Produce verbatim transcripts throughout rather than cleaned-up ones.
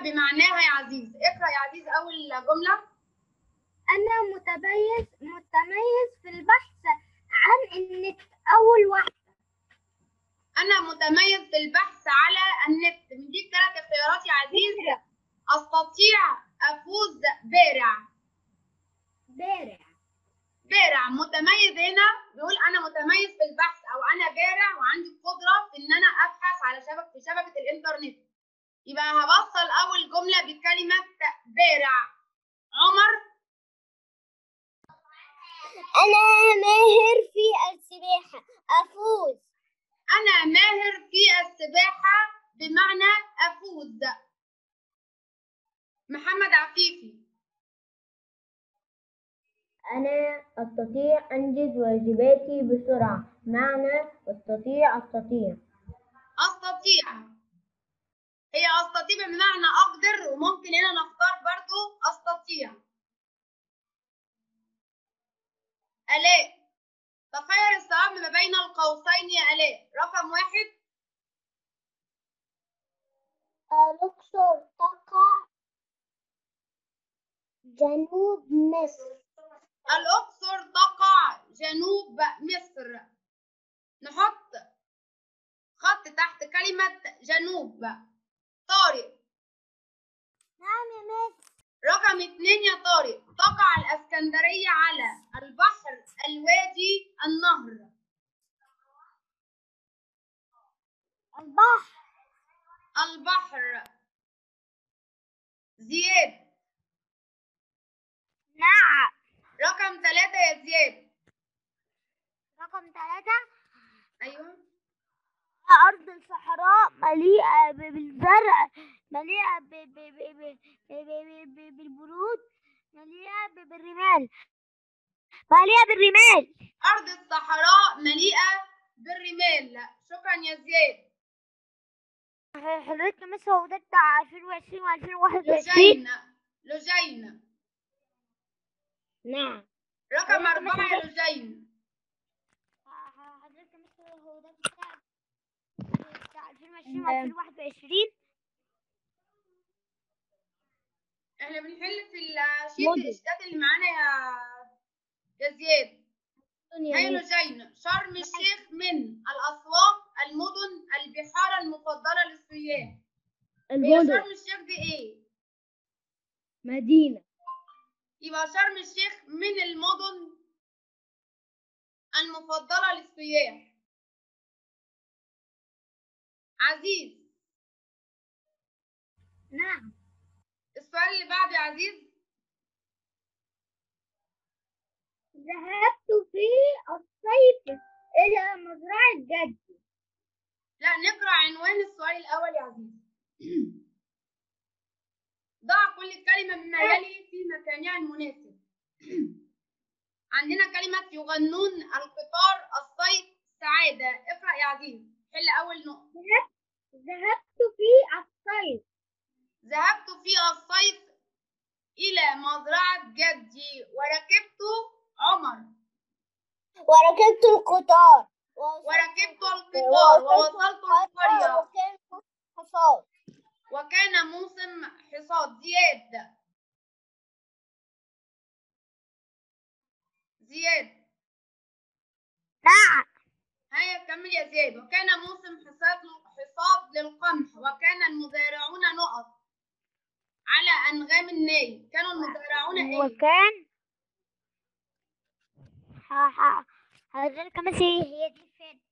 بمعناها يا عزيز. اقرأ يا عزيز أول جملة. أنا متميز متميز في البحث عن النت. أول واحدة. أنا متميز في البحث على النت. مديك ثلاث اختيارات يا عزيز. أستطيع، أفوز، بارع. بارع. بارع. متميز هنا بيقول أنا متميز في البحث أو أنا بارع وعندي القدرة في إن أنا أبحث على شبكة في شبكة الإنترنت. يبقى هوصل أول جملة بكلمة بارع. عمر. أنا ماهر في السباحة. أفوز. أنا ماهر في السباحة بمعنى أفوز. محمد عفيفي. أنا أستطيع أنجز واجباتي بسرعة. معنى أستطيع أستطيع أستطيع. هي أستطيع بمعنى أقدر، وممكن هنا نختار برضو أستطيع. آلاء. تخير الصواب ما بين القوسين يا آلاء. رقم واحد. الأقصر تقع جنوب مصر. الأقصر تقع جنوب مصر. نحط خط تحت كلمة جنوب. طارق. نعم يا مس. رقم اتنين يا طارق. تقع الإسكندرية على البحر، الوادي، النهر. البحر. البحر. زياد. نعم. رقم ثلاثة يا زياد. رقم ثلاثة. أيوه. أرض الصحراء مليئة بالزرع، مليئة بالبرود، مليئة بالرمال، مليئة بالرمال. أرض الصحراء مليئة بالرمال. شكرا يا زياد. حضرتك مثل هو ده بتاع ألفين وعشرين وألفين وواحد وعشرين. لجين. لجين. نعم. رقم أربعة يا لجين. حضرتك مثل هو ده بتاع بتاع ألفين وعشرين وألفين وواحد وعشرين. احنا بنحل في الشيت الإشتات اللي معانا يا يا زياد. هيا لجين. شرم الشيخ من الأسواق، المدن، البحار المفضلة للسياح. هي شرم الشيخ دي إيه؟ مدينة. يبقى شرم الشيخ من المدن المفضلة للسياح. عزيز. نعم. السؤال اللي بعده يا عزيز. ذهبت في الصيف إلى مزرعة جدي. لا، نقرأ عنوان السؤال الأول يا عزيز. ضع كل كلمة مما يلي في مكانها المناسب. عندنا كلمة يغنون، القطار، الصيف، سعادة. اقرأ يا عزيز. حل أول نقطة. ذهبت في الصيف. ذهبت في الصيف إلى مزرعة جدي وركبت. عمر. وركبت القطار. وركبت القطار ووصلت القرية. وكان حصاد. وكان موسم حصاد. زياد. زياد. نعم. هيا كمل يا زياد. وكان موسم حصاد حصاد للقمح، وكان المزارعون نقط على أنغام النيل. كانوا المزارعون إيه؟ وكان ها ها حضرتك مثل هي دي فين؟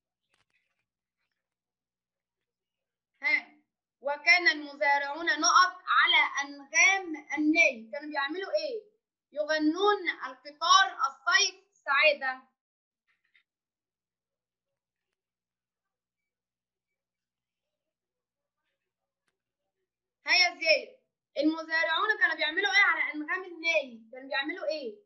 ها. وكان المزارعون نقط على أنغام النيل. كانوا بيعملوا إيه؟ يغنون، القطار، الصيف، سعادة. هيا زياد. المزارعون كانوا بيعملوا إيه على أنغام النيل؟ كانوا بيعملوا إيه؟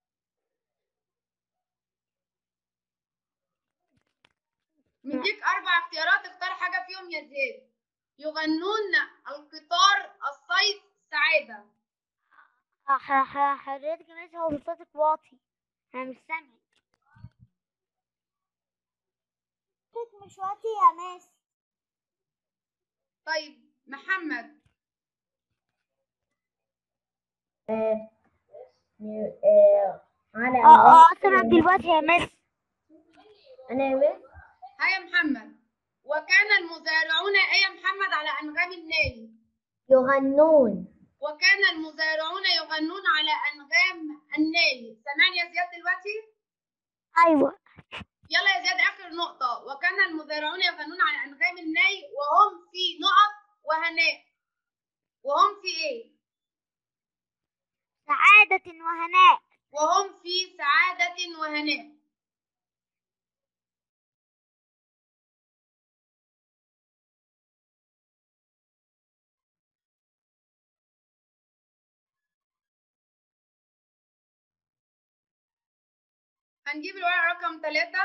مديك أربع اختيارات، اختار حاجة فيهم يا زياد. يغنون، القطار، الصيف، سعادة. حضرتك مثل هو صوتك واطي، أنا مش سامع. صوتك مش واطي يا ماس. طيب محمد. آه آه على اه اه اصلا دلوقتي يا مس. أنا يا مس. هيا محمد. وكان المزارعون ايه يا محمد على انغام النيل؟ يغنون. وكان المزارعون يغنون على انغام النيل. سامعني يا زياد دلوقتي؟ ايوه. يلا يا زياد اخر نقطة. وكان المزارعون يغنون على انغام النيل وهم في نقط وهناء. وهم في ايه؟ سعادة وهناء. وهم في سعادة وهناء. هنجيب الورقة رقم ثلاثة.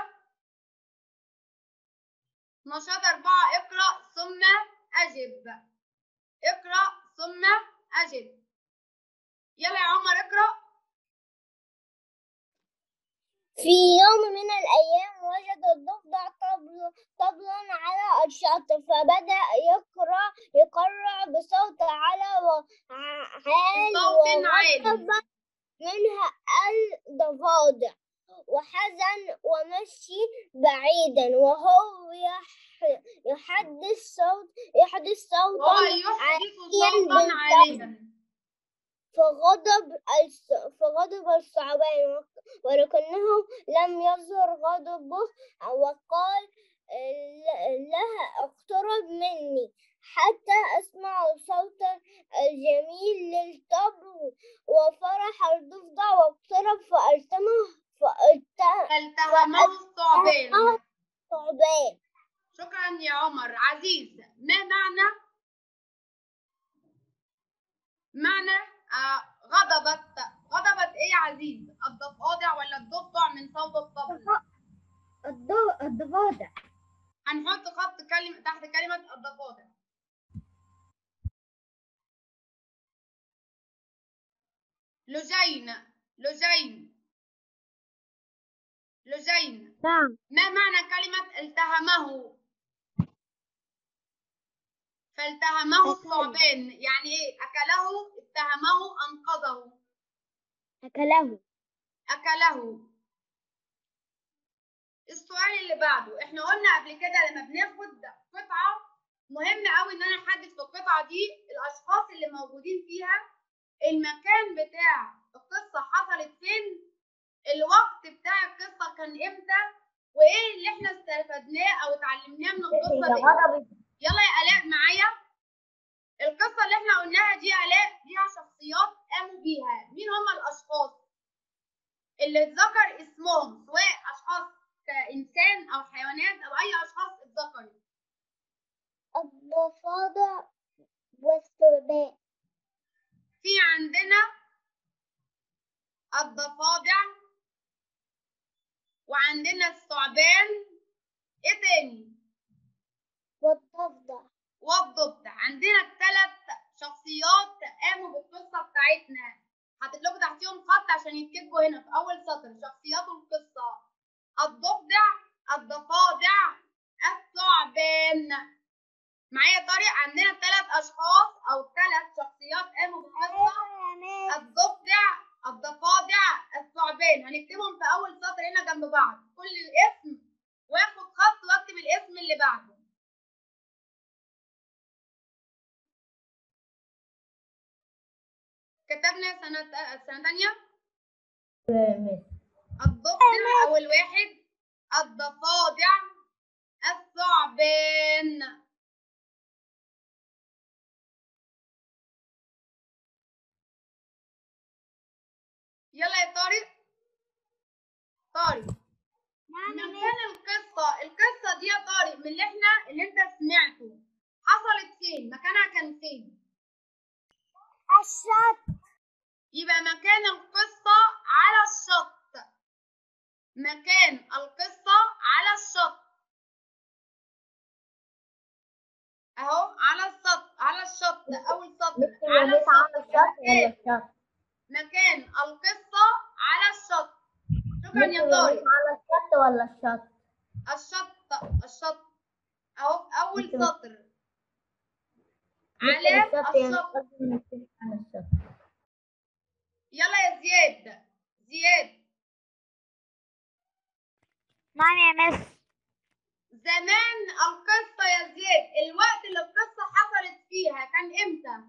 نشاط أربعة. اقرأ ثم أجب. اقرأ ثم أجب. يلا يا عمر اقرأ. في يوم من الأيام وجد الضفدع طبل طبلا على الشط، فبدأ يقرأ يقرع بصوت عالي وعال بصوت عالي. وغضب منها الضفادع وحزن ومشي بعيدا وهو يح- يحدث صوت يحدث صوتا وهو يحدث عاليا صوتا بالصوت. عاليا. فغضب الس- فغضب الثعبان ولكنه لم يظهر غضبه وقال ل- لها اقترب مني حتى أسمع صوت الجميل للطبل. وفرح الضفدع واقترب فالتمه فالتهمه الثعبان. الثعبان. شكرا يا عمر. عزيز، ما معنى معنى آه غضبت غضبت ايه يا عزيز؟ الضفادع ولا الضفدع من صوت الطبل؟ الضفادع. هنحط خط كلمة تحت كلمة الضفادع. لجين. لجين. لجين. نعم. ما معنى كلمة التهمه؟ فالتهمه الثعبان يعني ايه؟ أكله، اتهمه، أنقذه. أكله. أكله. السؤال اللي بعده، احنا قلنا قبل كده لما بناخد قطعة مهم قوي ان انا احدد في القطعة دي الاشخاص اللي موجودين فيها، المكان بتاع القصة حصلت فين، الوقت بتاع القصة كان امتى، وايه اللي احنا استفدناه او اتعلمناه من القصة دي. يلا يا آلاء معايا. القصة اللي احنا قلناها دي آلاء ليها شخصيات قاموا بيها. مين هم الاشخاص اللي اتذكر اسمهم، سواء اشخاص كإنسان أو حيوانات أو أي أشخاص اتذكروا؟ الضفادع والثعبان. في عندنا الضفادع وعندنا الثعبان، إيه تاني؟ والضفدع. والضفدع. عندنا الثلاث شخصيات قاموا بالقصة بتاعتنا. حاطط لكم تحتيهم خط عشان يتكتبوا هنا في أول سطر شخصيات القصة: الضفدع، الضفادع، الثعبان. معايا طارق؟ عندنا ثلاث اشخاص او ثلاث شخصيات قاموا بالقصه: الضفدع، الضفادع، الثعبان. هنكتبهم في اول سطر هنا جنب بعض، كل الاسم واخد خط واكتب الاسم اللي بعده. كتبنا سنه سنه ثانيه. الضفدع اول واحد، الضفادع، الثعبان. يلا يا طارق. طارق، مكان القصة القصة دي يا طارق من اللي احنا اللي انت سمعته حصلت فين؟ مكانها كان فين؟ الشط. يبقى مكان القصة على الشط. مكان القصة على الشط اهو، على الشط. على الشط أول سطر، على الشط. مكان, مكان القصة على الشط. شكرا يا طارق. على الشط ولا الشط؟ الشط. الشط اهو في أول سطر، على الشط. يلا يا زياد. زياد. نعم يا مس. زمان القصة يا زياد، الوقت اللي القصة حصلت فيها كان امتى؟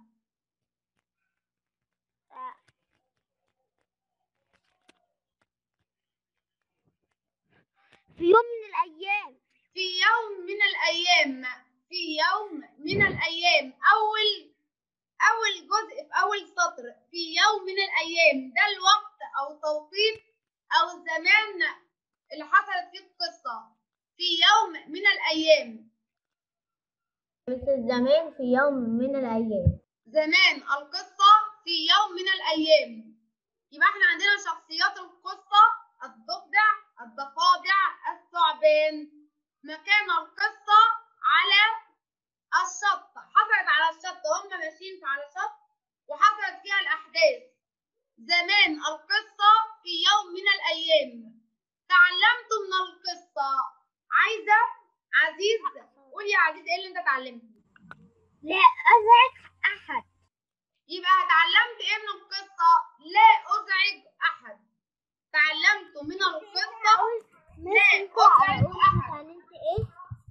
في يوم من الأيام. في يوم من الأيام. في يوم من الأيام. أول أول جزء في أول سطر، في يوم من الأيام، ده الوقت أو التوقيت أو الزمان اللي حصلت فيه القصة. في يوم من الأيام. مثل زمان في يوم من الأيام. زمان القصة في يوم من الأيام. يبقى احنا عندنا شخصيات القصة: الضفدع، الضفادع، الثعبان. مكان القصة على الشط، حصلت على الشط، هم ماشيين على الشط وحصلت فيها الأحداث. زمان القصة في يوم من الأيام. تعلمت من القصة. عايزة عزيز، قول يا عزيز ايه اللي انت اتعلمته؟ لا أزعج أحد. يبقى اتعلمت ايه من القصة؟ لا أزعج أحد. تعلمت من القصة لا أزعج أحد. ايه؟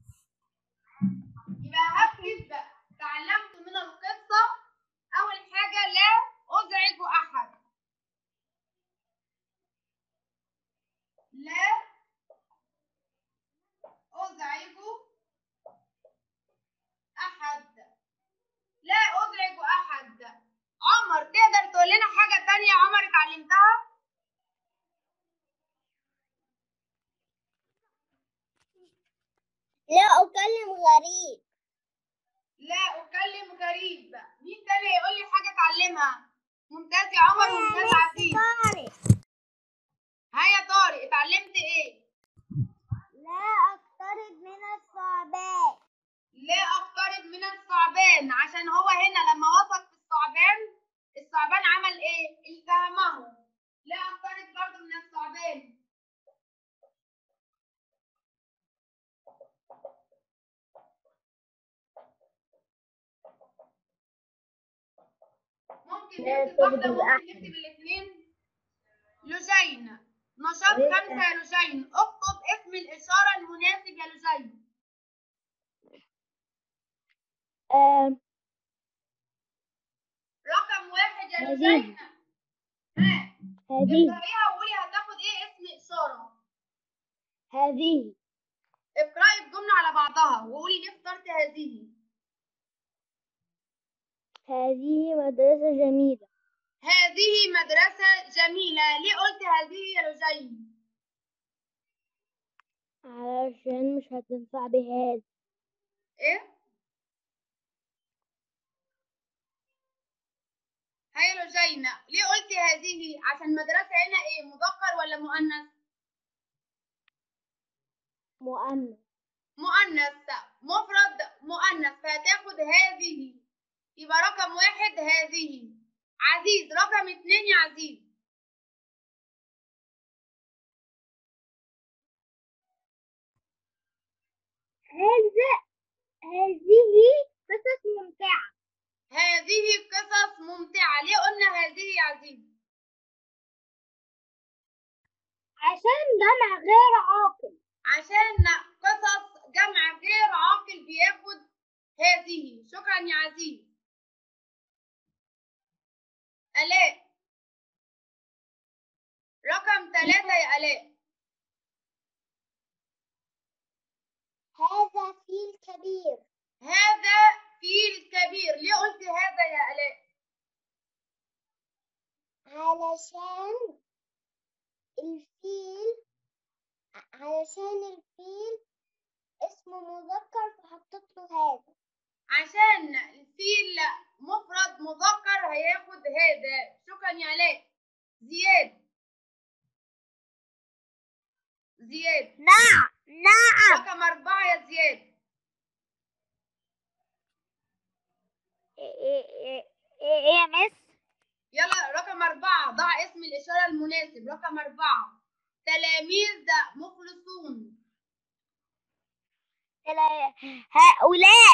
يبقى هكتب تعلمت من القصة أول حاجة لا أزعج أحد. لا أزعج أحد. لا أزعج أحد. عمر، تقدر تقول لنا حاجة تانية عمر اتعلمتها؟ لا أكلم غريب. لا أكلم غريب. مين تاني يقول لي حاجة اتعلمها؟ ممتاز يا عمر وممتاز عزيز. طارق. ها يا طارق، اتعلمت ايه؟ لا أقترب من الثعبان. لا أقترب من الثعبان، عشان هو هنا لما وصل في الثعبان، الثعبان عمل ايه؟ التهمه. لا أقترب برضه من الثعبان. ممكن نكتب واحدة، ممكن نكتب الاثنين. لجين. نشاط خمسة يا لجين، اكتب اسم الإشارة المناسب يا لجين. آه. رقم واحد يا هذه. لجين. ها هذه. اقرأيها وقولي هتاخد ايه اسم إشارة. هذه. اقرأي الجملة على بعضها وقولي ليه اخترت هذه. هذه مدرسة جميلة. هذه مدرسة جميلة. ليه قلت هذه يا لجين؟ علشان مش هتنفع بهذا. ايه؟ هاي لجين، ليه قلت هذه؟ عشان مدرسة هنا ايه، مذكر ولا مؤنث؟ مؤنث. مؤنث. مفرد مؤنث، فهتاخد هذه. يبقى رقم واحد هذه. عزيز، رقم اتنين يا عزيز. هذا. هذه قصص ممتعة. هذه قصص ممتعة. ليه قلنا هذه يا عزيز؟ عشان جمع غير عاقل. عشان قصص جمع غير عاقل بياخد هذه. شكرا يا عزيز. آلاء، رقم ثلاثة يا آلاء. هذا فيل كبير. هذا فيل كبير. ليه قلت هذا يا آلاء؟ علشان الفيل علشان الفيل اسمه مذكر فحطيت له هذا. عشان الفيل مفرد مذكر هياخد هذا. شكرا يا آلاء. زياد. زياد. نعم نعم. رقم أربعة يا زياد. ايه ايه ايه يا مس؟ يلا رقم أربعة، ضع اسم الإشارة المناسب. رقم أربعة، تلاميذ مخلصون. هؤلاء.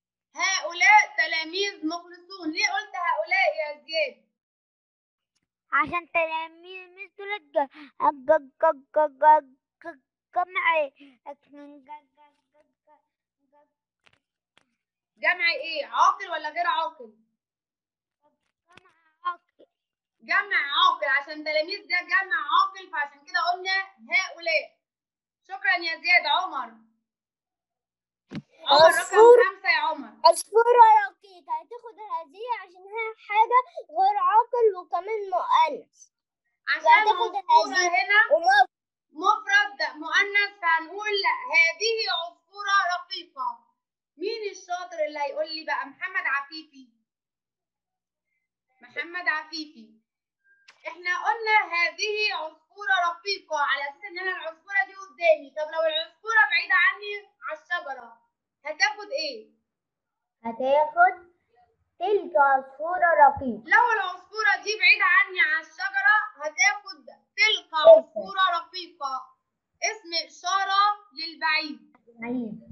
هؤلاء تلاميذ مخلصون. ليه قلت هؤلاء يا زياد؟ عشان تلاميذ دول ج- ج- ج- ج- ج- ج- جمع ج- ج- جمع ايه؟ عاقل ولا غير عاقل؟ جمع عاقل. جمع عاقل، عشان تلاميذ ده جمع عاقل، فعشان كده قلنا هؤلاء. شكرا يا زياد. عمر عمر رقم عصفور. خمسة يا عمر. عصفورة رقيقة هتاخد هذه عشان هي حاجة غير عاقل وكمان مؤنث. عشان هتاخد عصفورة هذه هنا وما مفرد مؤنث، فهنقول هذه عصفورة رقيقة. مين الشاطر اللي هيقول لي بقى؟ محمد عفيفي. محمد عفيفي. احنا قلنا هذه عصفورة رقيقة على اساس ان انا العصفورة دي قدامي. طب لو العصفورة بعيدة عني على الشجرة هتاخد ايه؟ هتاخد تلك عصفورة رقيقة. لو العصفورة دي بعيدة عني على الشجرة هتاخد تلك عصفورة رقيقة. اسم إشارة للبعيد. بعيد.